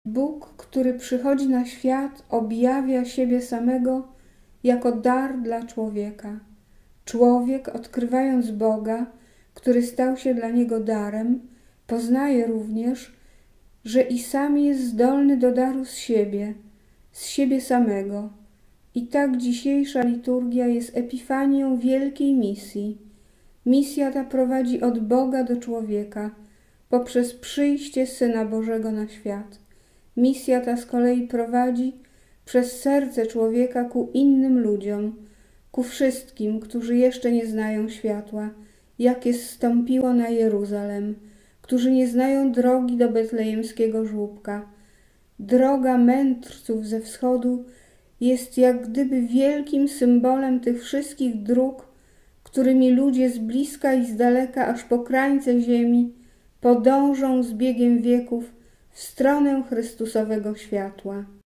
Bóg, który przychodzi na świat, objawia siebie samego jako dar dla człowieka. Człowiek, odkrywając Boga, który stał się dla niego darem, poznaje również, że i sam jest zdolny do daru z siebie samego. I tak dzisiejsza liturgia jest epifanią wielkiej misji. Misja ta prowadzi od Boga do człowieka poprzez przyjście Syna Bożego na świat. Misja ta z kolei prowadzi przez serce człowieka ku innym ludziom, ku wszystkim, którzy jeszcze nie znają światła, jakie zstąpiło na Jeruzalem, którzy nie znają drogi do betlejemskiego żłóbka. Droga mędrców ze wschodu jest jak gdyby wielkim symbolem tych wszystkich dróg, którymi ludzie z bliska i z daleka, aż po krańce ziemi, podążą z biegiem wieków w stronę Chrystusowego światła.